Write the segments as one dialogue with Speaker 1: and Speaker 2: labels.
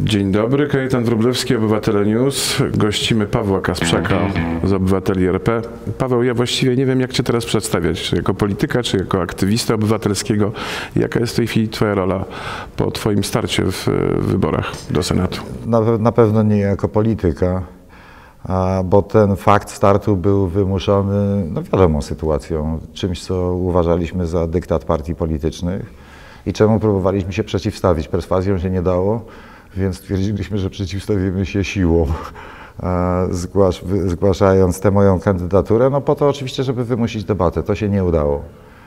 Speaker 1: Dzień dobry, Kajetan Wróblewski, Obywatele News. Gościmy Pawła Kasprzaka z Obywateli RP. Paweł, ja właściwie nie wiem, jak Cię teraz przedstawiać, czy jako polityka, czy jako aktywista obywatelskiego. Jaka jest w tej chwili Twoja rola po Twoim starcie w wyborach do Senatu?
Speaker 2: Na pewno nie jako polityka, bo ten fakt startu był wymuszony wiadomą sytuacją, czymś, co uważaliśmy za dyktat partii politycznych i czemu próbowaliśmy się przeciwstawić. Perswazją się nie dało, więc stwierdziliśmy, że przeciwstawimy się siłą, zgłaszając tę moją kandydaturę, po to oczywiście, żeby wymusić debatę. To się nie udało.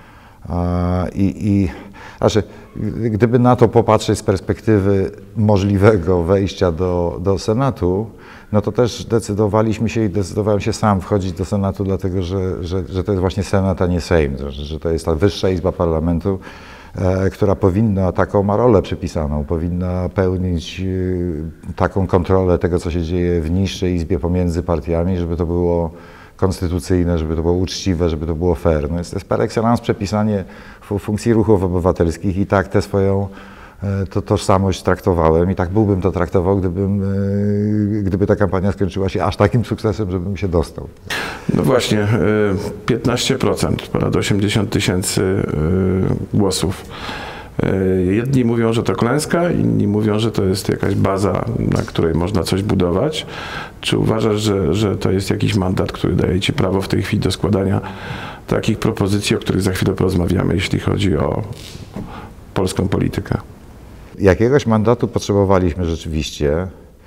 Speaker 2: Gdyby na to popatrzeć z perspektywy możliwego wejścia do Senatu, to też zdecydowałem się sam wchodzić do Senatu, dlatego że to jest właśnie Senat, a nie Sejm, że to jest ta wyższa izba parlamentu, która taką ma rolę przypisaną, powinna pełnić taką kontrolę tego, co się dzieje w niższej izbie pomiędzy partiami, żeby to było konstytucyjne, żeby to było uczciwe, żeby to było fair. To jest par excellence przepisanie funkcji ruchów obywatelskich i tak tę swoją tożsamość traktowałem i tak byłbym to traktował, gdyby ta kampania skończyła się aż takim sukcesem, żebym się dostał.
Speaker 1: No właśnie, 15%, ponad 80 000 głosów. Jedni mówią, że to klęska, inni mówią, że to jest jakaś baza, na której można coś budować. Czy uważasz, że to jest jakiś mandat, który daje Ci prawo w tej chwili do składania takich propozycji, o których za chwilę porozmawiamy, jeśli chodzi o polską politykę?
Speaker 2: Jakiegoś mandatu potrzebowaliśmy rzeczywiście,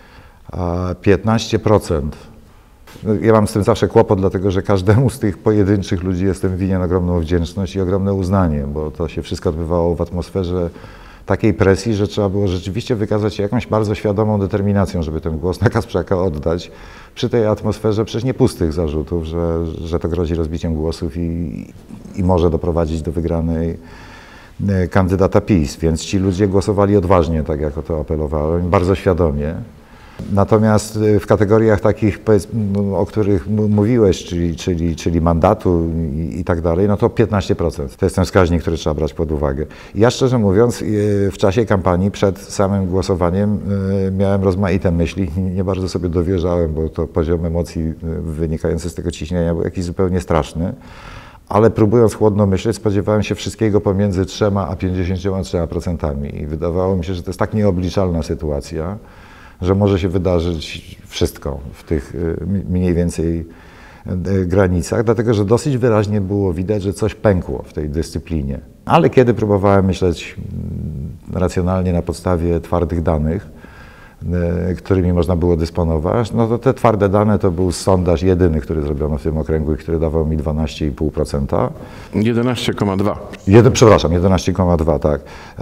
Speaker 2: 15%. Ja mam z tym zawsze kłopot, dlatego że każdemu z tych pojedynczych ludzi jestem winien ogromną wdzięczność i ogromne uznanie, bo to się wszystko odbywało w atmosferze takiej presji, że trzeba było rzeczywiście wykazać się jakąś bardzo świadomą determinacją, żeby ten głos na Kasprzaka oddać, przy tej atmosferze przecież nie pustych zarzutów, że to grozi rozbiciem głosów i może doprowadzić do wygranej kandydata PiS, więc ci ludzie głosowali odważnie, tak jak o to apelowałem, bardzo świadomie. Natomiast w kategoriach takich, o których mówiłeś, czyli mandatu i tak dalej, to 15%. To jest ten wskaźnik, który trzeba brać pod uwagę. Ja szczerze mówiąc, w czasie kampanii, przed samym głosowaniem miałem rozmaite myśli. Nie bardzo sobie dowierzałem, bo to poziom emocji wynikający z tego ciśnienia był jakiś zupełnie straszny. Ale próbując chłodno myśleć, spodziewałem się wszystkiego pomiędzy 3 a 53%. I wydawało mi się, że to jest tak nieobliczalna sytuacja, że może się wydarzyć wszystko w tych mniej więcej granicach, dlatego że dosyć wyraźnie było widać, że coś pękło w tej dyscyplinie. Ale kiedy próbowałem myśleć racjonalnie na podstawie twardych danych, którymi można było dysponować, to te twarde dane to był sondaż jedyny, który zrobiono w tym okręgu i który dawał mi 12,5%.
Speaker 1: 11,2.
Speaker 2: Przepraszam, 11,2, tak.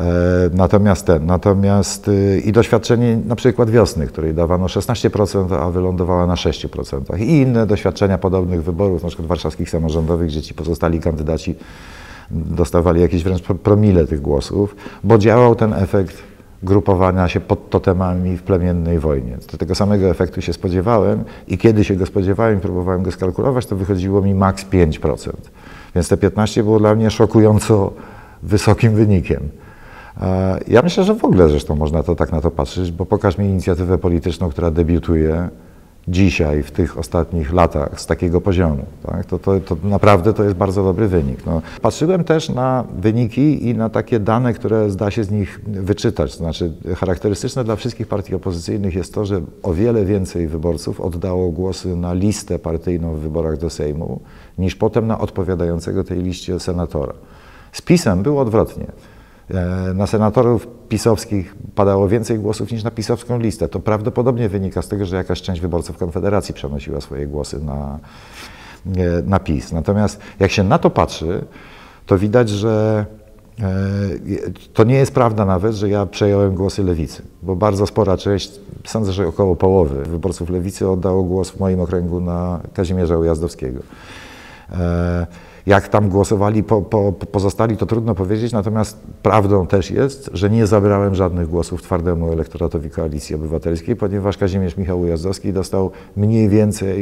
Speaker 2: Natomiast i doświadczenie na przykład wiosny, której dawano 16%, a wylądowała na 6%. I inne doświadczenia podobnych wyborów, na przykład warszawskich samorządowych, gdzie ci pozostali kandydaci dostawali jakieś wręcz promile tych głosów, bo działał ten efekt grupowania się pod totemami w plemiennej wojnie. Do tego samego efektu się spodziewałem i kiedy się go spodziewałem i próbowałem go skalkulować, to wychodziło mi maks 5%. Więc te 15 było dla mnie szokująco wysokim wynikiem. Ja myślę, że w ogóle zresztą można tak na to patrzeć, bo pokaż mi inicjatywę polityczną, która debiutuje dzisiaj, w tych ostatnich latach z takiego poziomu. Tak? To naprawdę to jest bardzo dobry wynik. Patrzyłem też na wyniki i na takie dane, które da się z nich wyczytać. To znaczy charakterystyczne dla wszystkich partii opozycyjnych jest to, że o wiele więcej wyborców oddało głosy na listę partyjną w wyborach do Sejmu, niż potem na odpowiadającego tej liście senatora. Z PiS-em było odwrotnie. Na senatorów pisowskich padało więcej głosów niż na pisowską listę. To prawdopodobnie wynika z tego, że jakaś część wyborców Konfederacji przenosiła swoje głosy na PiS. Natomiast jak się na to patrzy, to widać, że to nie jest prawda nawet, że ja przejąłem głosy Lewicy, bo bardzo spora część, sądzę, że około połowy wyborców Lewicy oddało głos w moim okręgu na Kazimierza Ujazdowskiego. Jak tam głosowali pozostali, to trudno powiedzieć, natomiast prawdą też jest, że nie zabrałem żadnych głosów twardemu elektoratowi Koalicji Obywatelskiej, ponieważ Kazimierz Michał Ujazdowski dostał mniej więcej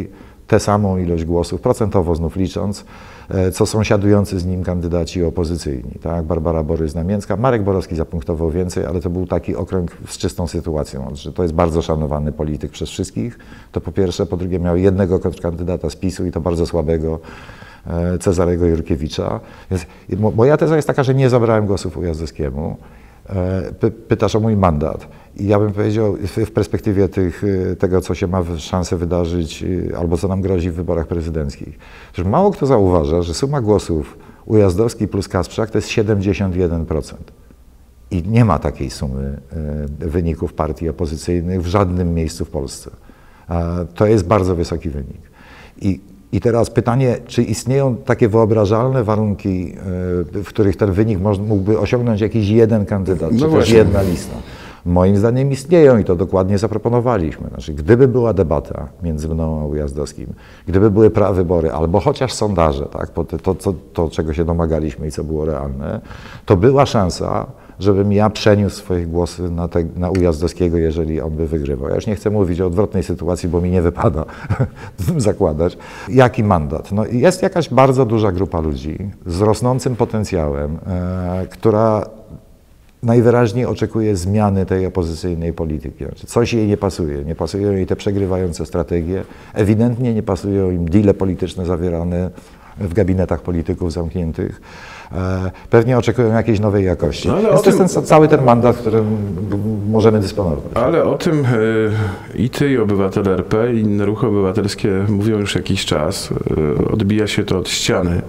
Speaker 2: tę samą ilość głosów, procentowo znów licząc, co sąsiadujący z nim kandydaci opozycyjni. Tak? Barbara Borys-Namięcka, Marek Borowski zapunktował więcej, ale to był taki okręg z czystą sytuacją, że to jest bardzo szanowany polityk przez wszystkich, to po pierwsze, po drugie miał jednego kontrkandydata z PiS-u i to bardzo słabego, Cezarego Jurkiewicza. Więc moja teza jest taka, że nie zabrałem głosów Ujazdowskiemu. Pytasz o mój mandat. I ja bym powiedział w perspektywie tego, co się ma szansę wydarzyć albo co nam grozi w wyborach prezydenckich, że mało kto zauważa, że suma głosów Ujazdowski plus Kasprzak to jest 71%. I nie ma takiej sumy wyników partii opozycyjnych w żadnym miejscu w Polsce. To jest bardzo wysoki wynik. I teraz pytanie, czy istnieją takie wyobrażalne warunki, w których ten wynik mógłby osiągnąć jakiś jeden kandydat, czy też jedna lista? Moim zdaniem istnieją i to dokładnie zaproponowaliśmy. Znaczy, gdyby była debata między mną a Ujazdowskim, gdyby były prawybory, albo chociaż sondaże, tak, to czego się domagaliśmy i co było realne, to była szansa, żebym ja przeniósł swoje głosy na Ujazdowskiego, jeżeli on by wygrywał. Ja już nie chcę mówić o odwrotnej sytuacji, bo mi nie wypada zakładać. Jaki mandat? No, jest jakaś bardzo duża grupa ludzi z rosnącym potencjałem, która najwyraźniej oczekuje zmiany tej opozycyjnej polityki. Znaczy, coś jej nie pasuje. Nie pasują jej te przegrywające strategie. Ewidentnie nie pasują im deale polityczne zawierane w gabinetach polityków zamkniętych. Pewnie oczekują jakiejś nowej jakości. No, to jest cały ten mandat, którym możemy dysponować.
Speaker 1: Ale o tym i ty, i obywatele RP, i inne ruchy obywatelskie mówią już jakiś czas. Odbija się to od ściany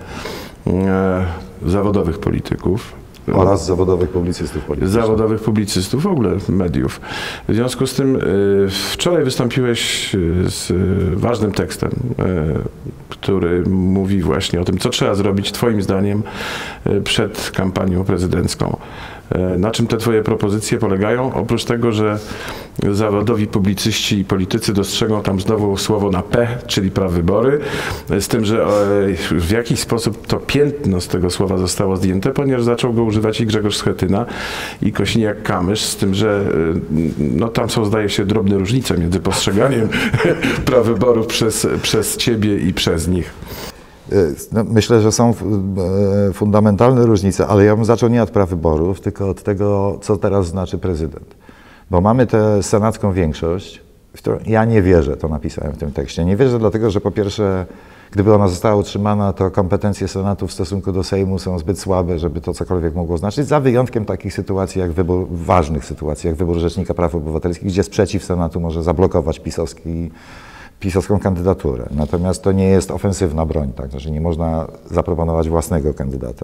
Speaker 1: zawodowych polityków.
Speaker 2: Oraz zawodowych publicystów politycznych.
Speaker 1: Zawodowych publicystów, w ogóle mediów. W związku z tym wczoraj wystąpiłeś z ważnym tekstem, który mówi właśnie o tym, co trzeba zrobić twoim zdaniem przed kampanią prezydencką. Na czym te twoje propozycje polegają? Oprócz tego, że zawodowi publicyści i politycy dostrzegą tam znowu słowo na P, czyli prawybory, z tym, że w jakiś sposób to piętno z tego słowa zostało zdjęte, ponieważ zaczął go używać i Grzegorz Schetyna, i Kosiniak-Kamysz, z tym, że no, tam są, zdaje się, drobne różnice między postrzeganiem prawyborów przez ciebie i przez nich.
Speaker 2: No, myślę, że są fundamentalne różnice, ale ja bym zaczął nie od prawyborów, tylko od tego, co teraz znaczy prezydent. Bo mamy tę senacką większość, w którą ja nie wierzę, to napisałem w tym tekście. Nie wierzę dlatego, że po pierwsze, gdyby ona została utrzymana, to kompetencje Senatu w stosunku do Sejmu są zbyt słabe, żeby to cokolwiek mogło znaczyć, za wyjątkiem takich sytuacji, jak ważnych sytuacji, jak wybór Rzecznika Praw Obywatelskich, gdzie sprzeciw Senatu może zablokować pisowską kandydaturę. Natomiast to nie jest ofensywna broń, tak? Znaczy nie można zaproponować własnego kandydata.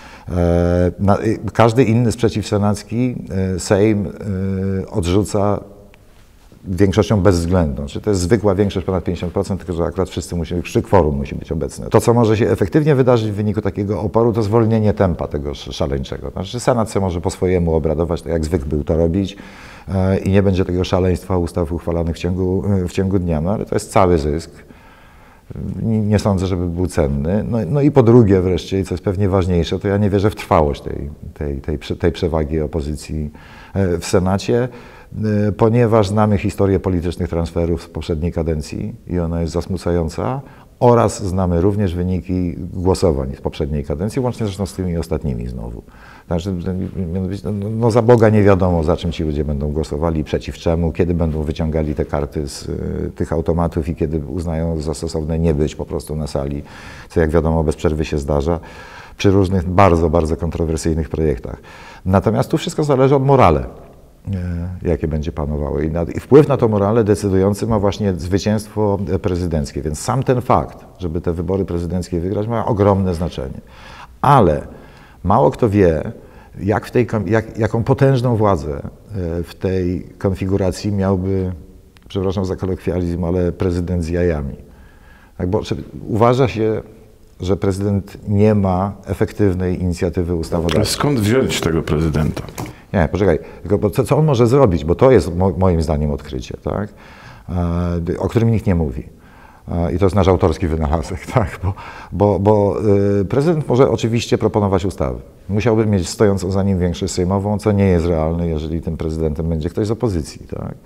Speaker 2: Każdy inny sprzeciw senacki Sejm odrzuca większością bezwzględną. Czyli to jest zwykła większość, ponad 50%, tylko że akurat wszyscy kworum musi być obecne. To, co może się efektywnie wydarzyć w wyniku takiego oporu, to zwolnienie tempa tego szaleńczego. Znaczy Senat se może po swojemu obradować, tak jak zwykł był to robić, i nie będzie tego szaleństwa ustaw uchwalanych w ciągu dnia, no ale to jest cały zysk. Nie sądzę, żeby był cenny. No i po drugie wreszcie, co jest pewnie ważniejsze, to ja nie wierzę w trwałość tej przewagi opozycji w Senacie, ponieważ znamy historię politycznych transferów z poprzedniej kadencji i ona jest zasmucająca, oraz znamy również wyniki głosowań z poprzedniej kadencji, łącznie zresztą z tymi ostatnimi znowu. Znaczy, no za Boga nie wiadomo, za czym ci ludzie będą głosowali, przeciw czemu, kiedy będą wyciągali te karty z tych automatów i kiedy uznają za stosowne nie być po prostu na sali, co jak wiadomo bez przerwy się zdarza, przy różnych bardzo, bardzo kontrowersyjnych projektach. Natomiast tu wszystko zależy od morale, jakie będzie panowało. I wpływ na to morale decydujący ma właśnie zwycięstwo prezydenckie. Więc sam ten fakt, żeby te wybory prezydenckie wygrać, ma ogromne znaczenie. Ale mało kto wie, jaką potężną władzę w tej konfiguracji miałby, przepraszam za kolokwializm, ale prezydent z jajami. Tak, bo uważa się, że prezydent nie ma efektywnej inicjatywy ustawodawczej.
Speaker 1: Skąd wziąć tego prezydenta?
Speaker 2: Nie, poczekaj, tylko co on może zrobić, bo to jest moim zdaniem odkrycie, tak? O którym nikt nie mówi. I to jest nasz autorski wynalazek, tak? Bo prezydent może oczywiście proponować ustawy. Musiałby mieć stojącą za nim większość sejmową, co nie jest realne, jeżeli tym prezydentem będzie ktoś z opozycji, tak?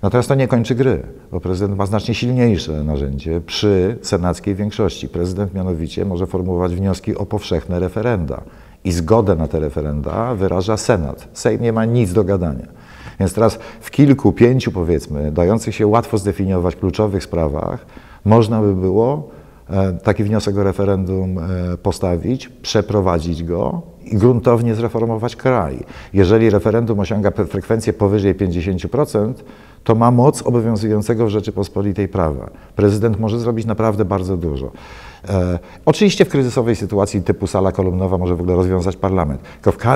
Speaker 2: Natomiast to nie kończy gry, bo prezydent ma znacznie silniejsze narzędzie przy senackiej większości. Prezydent mianowicie może formułować wnioski o powszechne referenda i zgodę na te referenda wyraża Senat. Sejm nie ma nic do gadania. Więc teraz w kilku, 5 powiedzmy, dających się łatwo zdefiniować kluczowych sprawach, można by było taki wniosek o referendum postawić, przeprowadzić go i gruntownie zreformować kraj. Jeżeli referendum osiąga frekwencję powyżej 50%, to ma moc obowiązującego w Rzeczypospolitej prawa. Prezydent może zrobić naprawdę bardzo dużo. Oczywiście w kryzysowej sytuacji typu sala kolumnowa może w ogóle rozwiązać parlament, tylko w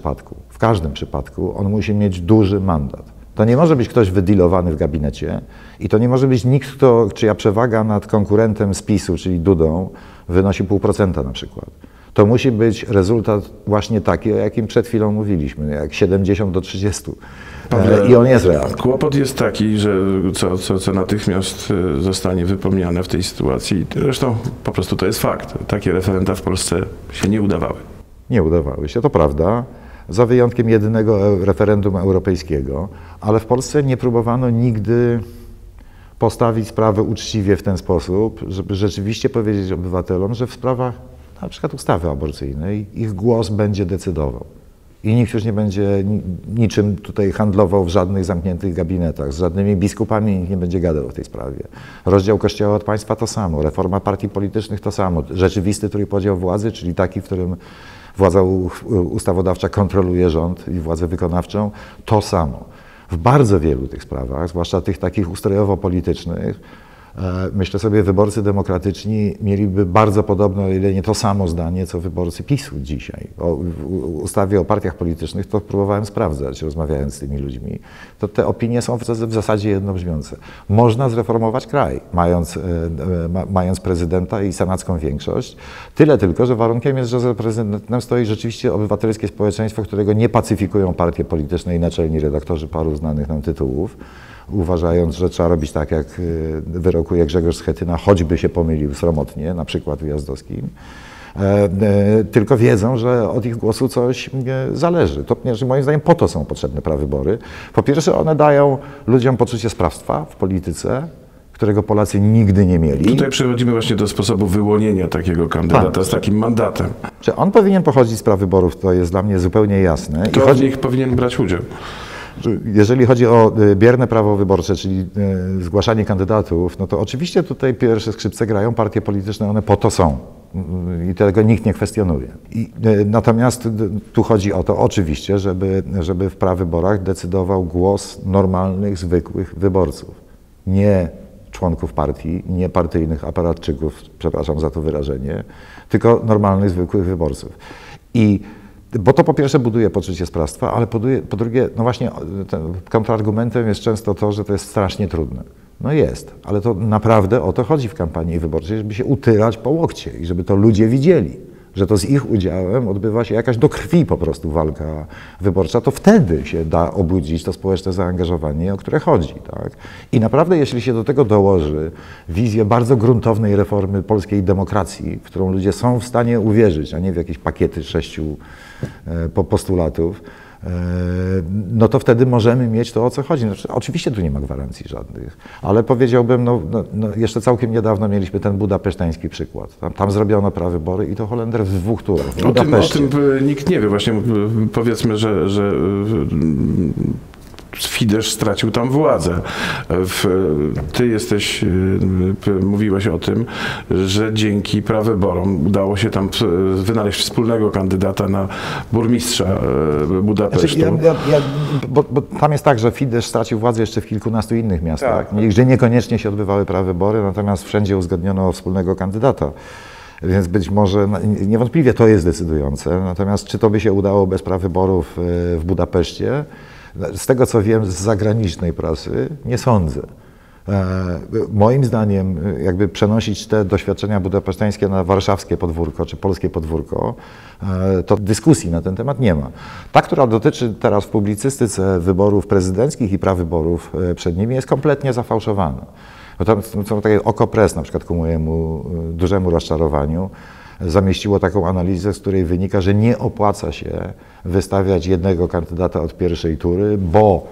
Speaker 2: każdym przypadku on musi mieć duży mandat. To nie może być ktoś wydilowany w gabinecie i to nie może być nikt, czyja przewaga nad konkurentem z PiS-u, czyli Dudą, wynosi 0,5% na przykład. To musi być rezultat właśnie taki, o jakim przed chwilą mówiliśmy, jak 70-30. I on jest realny.
Speaker 1: Kłopot jest taki, że co natychmiast zostanie wypomniane w tej sytuacji. Zresztą po prostu to jest fakt. Takie referenda w Polsce się nie udawały.
Speaker 2: Nie udawały się, to prawda. Za wyjątkiem jedynego referendum europejskiego, ale w Polsce nie próbowano nigdy postawić sprawy uczciwie w ten sposób, żeby rzeczywiście powiedzieć obywatelom, że w sprawach na przykład ustawy aborcyjnej ich głos będzie decydował. I nikt już nie będzie niczym tutaj handlował w żadnych zamkniętych gabinetach, z żadnymi biskupami nikt nie będzie gadał w tej sprawie. Rozdział Kościoła od państwa to samo, reforma partii politycznych to samo, rzeczywisty trójpodział władzy, czyli taki, w którym władza ustawodawcza kontroluje rząd i władzę wykonawczą, to samo. W bardzo wielu tych sprawach, zwłaszcza tych takich ustrojowo-politycznych, myślę sobie, wyborcy demokratyczni mieliby bardzo podobne, o ile nie to samo zdanie, co wyborcy PiS-u dzisiaj. W ustawie o partiach politycznych to próbowałem sprawdzać, rozmawiając z tymi ludźmi. To te opinie są w zasadzie jednobrzmiące. Można zreformować kraj, mając prezydenta i senacką większość. Tyle tylko, że warunkiem jest, że za prezydentem stoi rzeczywiście obywatelskie społeczeństwo, którego nie pacyfikują partie polityczne i naczelni redaktorzy paru znanych nam tytułów, uważając, że trzeba robić tak, jak wyrokuje Grzegorz Schetyna, choćby się pomylił sromotnie, na przykład Ujazdowskim, tylko wiedzą, że od ich głosu coś zależy. To moim zdaniem po to są potrzebne prawybory. Po pierwsze, one dają ludziom poczucie sprawstwa w polityce, którego Polacy nigdy nie mieli.
Speaker 1: Tutaj przechodzimy właśnie do sposobu wyłonienia takiego kandydata z takim mandatem.
Speaker 2: Czy on powinien pochodzić z prawyborów, to jest dla mnie zupełnie jasne.
Speaker 1: Kto w nich powinien brać udział?
Speaker 2: Jeżeli chodzi o bierne prawo wyborcze, czyli zgłaszanie kandydatów, no to oczywiście tutaj pierwsze skrzypce grają partie polityczne, one po to są i tego nikt nie kwestionuje. Natomiast tu chodzi o to oczywiście, żeby w prawyborach decydował głos normalnych, zwykłych wyborców, nie członków partii, nie partyjnych aparatczyków, przepraszam za to wyrażenie, tylko normalnych, zwykłych wyborców. Bo to po pierwsze buduje poczucie sprawstwa, ale po drugie, no właśnie kontrargumentem jest często to, że to jest strasznie trudne. No jest, ale to naprawdę o to chodzi w kampanii wyborczej, żeby się utyrać po łokcie i żeby to ludzie widzieli, że to z ich udziałem odbywa się jakaś do krwi po prostu walka wyborcza, to wtedy się da obudzić to społeczne zaangażowanie, o które chodzi. Tak? I naprawdę, jeśli się do tego dołoży wizję bardzo gruntownej reformy polskiej demokracji, w którą ludzie są w stanie uwierzyć, a nie w jakieś pakiety 6 postulatów, no to wtedy możemy mieć to, o co chodzi. Znaczy, oczywiście tu nie ma gwarancji żadnych, ale powiedziałbym, jeszcze całkiem niedawno mieliśmy ten budapesztański przykład. Tam zrobiono prawybory i to Holender w 2 turach.
Speaker 1: O tym nikt nie wie. Właśnie powiedzmy, że Fidesz stracił tam władzę. Ty mówiłeś o tym, że dzięki prawyborom udało się tam wynaleźć wspólnego kandydata na burmistrza Budapesztu.
Speaker 2: Znaczy, bo tam jest tak, że Fidesz stracił władzę jeszcze w kilkunastu innych miastach, gdzie niekoniecznie się odbywały prawybory, natomiast wszędzie uzgodniono wspólnego kandydata. Więc być może, niewątpliwie to jest decydujące. Natomiast czy to by się udało bez prawyborów w Budapeszcie? Z tego, co wiem z zagranicznej prasy, nie sądzę. Moim zdaniem, jakby przenosić te doświadczenia budapesztańskie na warszawskie podwórko czy polskie podwórko, to dyskusji na ten temat nie ma. Ta, która dotyczy teraz w publicystyce wyborów prezydenckich i prawyborów przed nimi, jest kompletnie zafałszowana. Bo tam są takie Okopres, na przykład ku mojemu dużemu rozczarowaniu, zamieściło taką analizę, z której wynika, że nie opłaca się wystawiać jednego kandydata od pierwszej tury, bo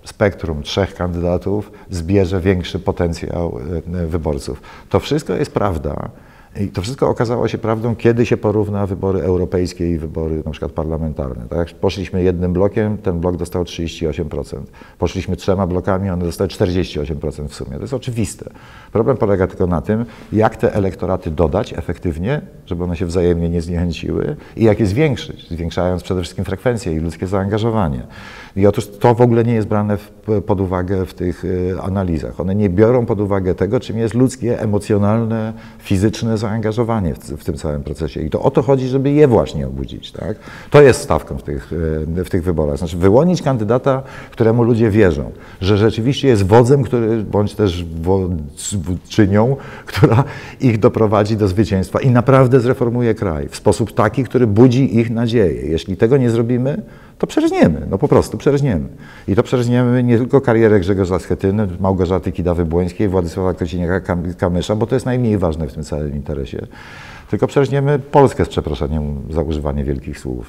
Speaker 2: spektrum 3 kandydatów zbierze większy potencjał wyborców. To wszystko jest prawda. I to wszystko okazało się prawdą, kiedy się porówna wybory europejskie i wybory na przykład parlamentarne. Tak? Poszliśmy jednym blokiem, ten blok dostał 38%. Poszliśmy 3 blokami, one dostały 48% w sumie. To jest oczywiste. Problem polega tylko na tym, jak te elektoraty dodać efektywnie, żeby one się wzajemnie nie zniechęciły i jak je zwiększyć, zwiększając przede wszystkim frekwencję i ludzkie zaangażowanie. I otóż to w ogóle nie jest brane pod uwagę w tych analizach. One nie biorą pod uwagę tego, czym jest ludzkie, emocjonalne, fizyczne zaangażowanie w tym całym procesie. I to o to chodzi, żeby je właśnie obudzić. Tak? To jest stawką w tych wyborach. Znaczy wyłonić kandydata, któremu ludzie wierzą, że rzeczywiście jest wodzem, bądź też wodczynią, która ich doprowadzi do zwycięstwa i naprawdę zreformuje kraj w sposób taki, który budzi ich nadzieję. Jeśli tego nie zrobimy, to przerżniemy, no po prostu przerżniemy. I to przerżniemy nie tylko karierę Grzegorza Schetyny, Małgorzaty Kidawy-Błońskiej, Władysława Kosiniaka-Kamysza, bo to jest najmniej ważne w tym całym interesie, tylko przerżniemy Polskę, z przeproszeniem za używanie wielkich słów.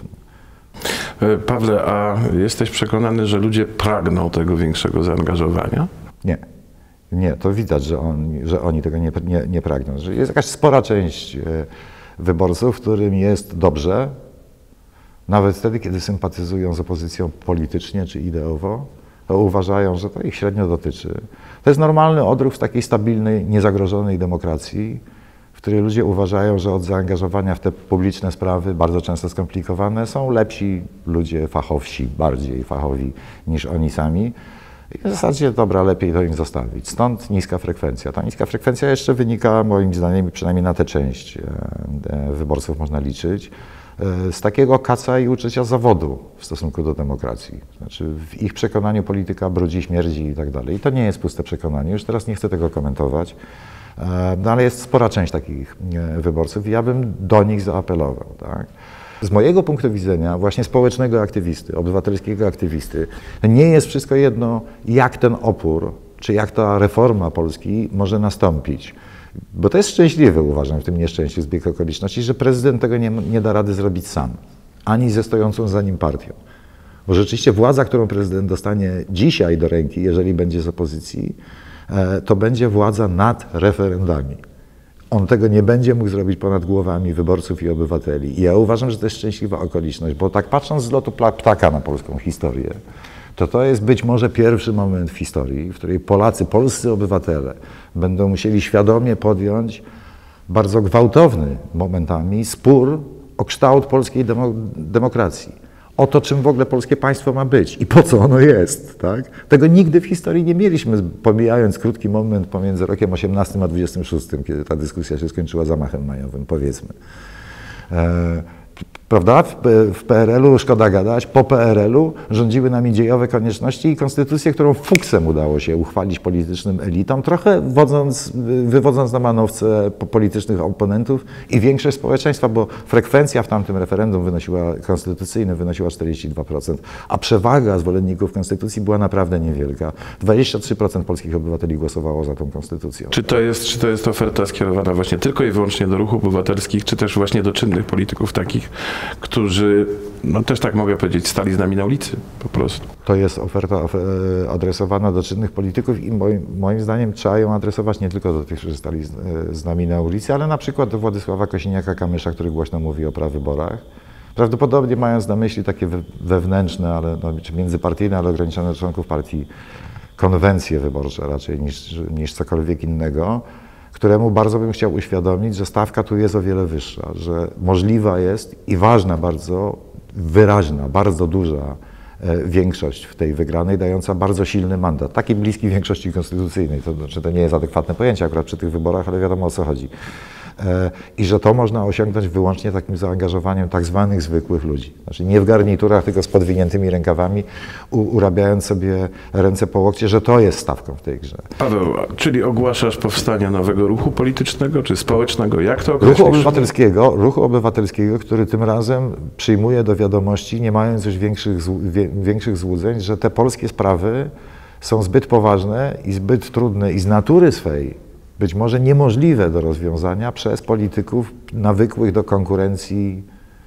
Speaker 1: Pawle, a jesteś przekonany, że ludzie pragną tego większego zaangażowania?
Speaker 2: Nie. Nie, to widać, że oni tego nie pragną. Że jest jakaś spora część wyborców, którym jest dobrze, nawet wtedy, kiedy sympatyzują z opozycją politycznie czy ideowo, to uważają, że to ich średnio dotyczy. To jest normalny odruch w takiej stabilnej, niezagrożonej demokracji, w której ludzie uważają, że od zaangażowania w te publiczne sprawy, bardzo często skomplikowane, są lepsi ludzie fachowsi, bardziej fachowi niż oni sami. I w zasadzie, dobra, lepiej to im zostawić. Stąd niska frekwencja. Ta niska frekwencja jeszcze wynika, moim zdaniem, przynajmniej na tę część wyborców można liczyć, z takiego kaca i uczucia zawodu w stosunku do demokracji. Znaczy w ich przekonaniu polityka brudzi, śmierdzi i tak dalej. I to nie jest puste przekonanie. Już teraz nie chcę tego komentować, no ale jest spora część takich wyborców i ja bym do nich zaapelował. Tak? Z mojego punktu widzenia, właśnie społecznego aktywisty, obywatelskiego aktywisty, nie jest wszystko jedno, jak ten opór, czy jak ta reforma Polski może nastąpić. Bo to jest szczęśliwe, uważam, w tym nieszczęściu zbieg okoliczności, że prezydent tego nie da rady zrobić sam, ani ze stojącą za nim partią. Bo rzeczywiście władza, którą prezydent dostanie dzisiaj do ręki, jeżeli będzie z opozycji, to będzie władza nad referendami. On tego nie będzie mógł zrobić ponad głowami wyborców i obywateli. I ja uważam, że to jest szczęśliwa okoliczność, bo tak patrząc z lotu ptaka na polską historię, to jest być może pierwszy moment w historii, w której Polacy, polscy obywatele będą musieli świadomie podjąć bardzo gwałtowny momentami spór o kształt polskiej demokracji. O to, czym w ogóle polskie państwo ma być i po co ono jest. Tak? Tego nigdy w historii nie mieliśmy, pomijając krótki moment pomiędzy rokiem 18 a 26, kiedy ta dyskusja się skończyła zamachem majowym, powiedzmy. Prawda? W PRL-u, szkoda gadać, po PRL-u rządziły nami dziejowe konieczności i konstytucję, którą fuksem udało się uchwalić politycznym elitom, trochę wywodząc na manowce politycznych oponentów i większość społeczeństwa, bo frekwencja w tamtym referendum konstytucyjnym wynosiła 42%, a przewaga zwolenników konstytucji była naprawdę niewielka. 23% polskich obywateli głosowało za tą konstytucją.
Speaker 1: Czy to jest oferta skierowana właśnie tylko i wyłącznie do ruchów obywatelskich, czy też właśnie do czynnych polityków takich, którzy, no też tak mogę powiedzieć, stali z nami na ulicy po prostu?
Speaker 2: To jest oferta adresowana do czynnych polityków i moim zdaniem trzeba ją adresować nie tylko do tych, którzy stali z nami na ulicy, ale na przykład do Władysława Kosiniaka-Kamysza, który głośno mówi o prawyborach. Prawdopodobnie mając na myśli takie wewnętrzne, ale, czy międzypartyjne, ale ograniczone do członków partii konwencje wyborcze raczej niż cokolwiek innego, któremu bardzo bym chciał uświadomić, że stawka tu jest o wiele wyższa, że możliwa jest i ważna bardzo, wyraźna, bardzo duża większość w tej wygranej, dająca bardzo silny mandat, taki bliski większości konstytucyjnej. To znaczy, to nie jest adekwatne pojęcie akurat przy tych wyborach, ale wiadomo, o co chodzi. I że to można osiągnąć wyłącznie takim zaangażowaniem tak zwanych zwykłych ludzi. Znaczy nie w garniturach, tylko z podwiniętymi rękawami, urabiając sobie ręce po łokcie, że to jest stawką w tej grze.
Speaker 1: Paweł, czyli ogłaszasz powstanie nowego ruchu politycznego czy społecznego? Jak to określisz?
Speaker 2: Ruchu obywatelskiego, który tym razem przyjmuje do wiadomości, nie mając już większych złudzeń, że te polskie sprawy są zbyt poważne i zbyt trudne i z natury swej być może niemożliwe do rozwiązania przez polityków nawykłych do konkurencji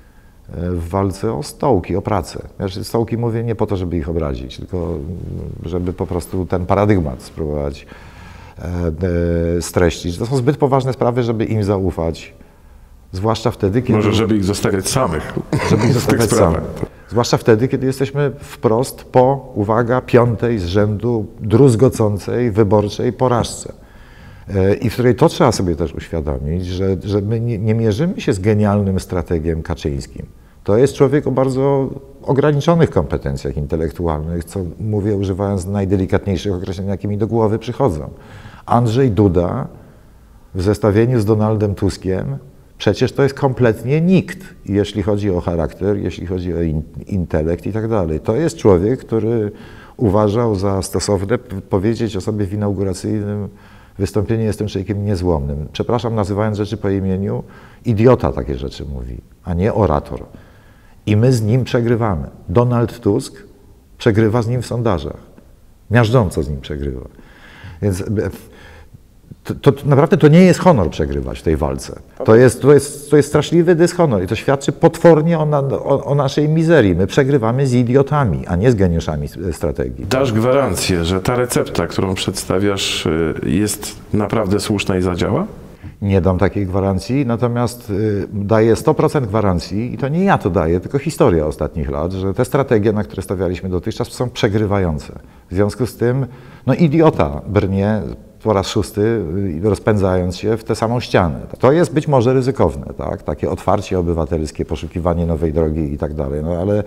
Speaker 2: w walce o stołki, o pracę. Ja stołki mówię nie po to, żeby ich obrazić, tylko żeby po prostu ten paradygmat spróbować streścić. To są zbyt poważne sprawy, żeby im zaufać. Zwłaszcza wtedy, kiedy...
Speaker 1: Może żeby ich zostawiać samych.
Speaker 2: Żeby ich zostawiać samych. Zwłaszcza wtedy, kiedy jesteśmy wprost po, uwaga, 5. z rzędu druzgocącej, wyborczej porażce. I w której to trzeba sobie też uświadomić, że my nie mierzymy się z genialnym strategiem Kaczyńskim. To jest człowiek o bardzo ograniczonych kompetencjach intelektualnych, co mówię używając najdelikatniejszych określeń, jakie mi do głowy przychodzą. Andrzej Duda w zestawieniu z Donaldem Tuskiem przecież to jest kompletnie nikt, jeśli chodzi o charakter, jeśli chodzi o intelekt i tak dalej. To jest człowiek, który uważał za stosowne powiedzieć o sobie w inauguracyjnym wystąpieniu: jestem człowiekiem niezłomnym. Przepraszam, nazywając rzeczy po imieniu, idiota takie rzeczy mówi, a nie orator. I my z nim przegrywamy. Donald Tusk przegrywa z nim w sondażach. Miażdżąco z nim przegrywa. Więc to naprawdę to nie jest honor przegrywać w tej walce. To jest straszliwy dyshonor i to świadczy potwornie o naszej mizerii. My przegrywamy z idiotami, a nie z geniuszami strategii.
Speaker 1: Dasz gwarancję, że ta recepta, którą przedstawiasz, jest naprawdę słuszna i zadziała?
Speaker 2: Nie dam takiej gwarancji, natomiast daję 100% gwarancji, i to nie ja to daję, tylko historia ostatnich lat, że te strategie, na które stawialiśmy dotychczas, są przegrywające. W związku z tym, no idiota brnie po raz 6, rozpędzając się w tę samą ścianę. To jest być może ryzykowne, tak? Takie otwarcie obywatelskie, poszukiwanie nowej drogi i tak dalej, no ale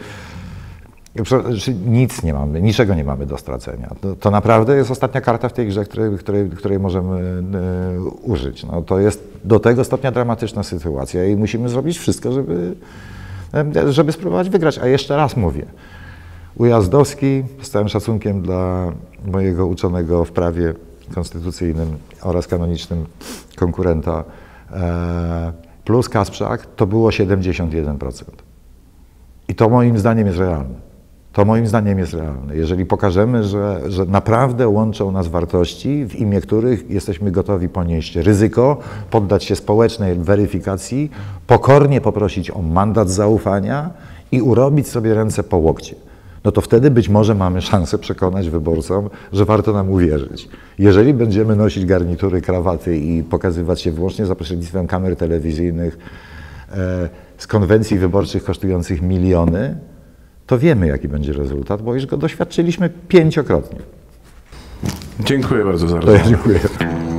Speaker 2: nic nie mamy, niczego nie mamy do stracenia. To naprawdę jest ostatnia karta w tej grze, której możemy użyć. No, to jest do tego stopnia dramatyczna sytuacja i musimy zrobić wszystko, żeby spróbować wygrać. A jeszcze raz mówię, Ujazdowski, z całym szacunkiem dla mojego uczonego w prawie konstytucyjnym oraz kanonicznym konkurenta, plus Kasprzak, to było 71%. I to moim zdaniem jest realne. To moim zdaniem jest realne. Jeżeli pokażemy, że naprawdę łączą nas wartości, w imię których jesteśmy gotowi ponieść ryzyko, poddać się społecznej weryfikacji, pokornie poprosić o mandat zaufania i urobić sobie ręce po łokcie, no to wtedy być może mamy szansę przekonać wyborcom, że warto nam uwierzyć. Jeżeli będziemy nosić garnitury, krawaty i pokazywać się wyłącznie za pośrednictwem kamer telewizyjnych z konwencji wyborczych kosztujących miliony, to wiemy, jaki będzie rezultat, bo już go doświadczyliśmy 5-krotnie.
Speaker 1: Dziękuję bardzo za rozmowę.
Speaker 2: Dziękuję.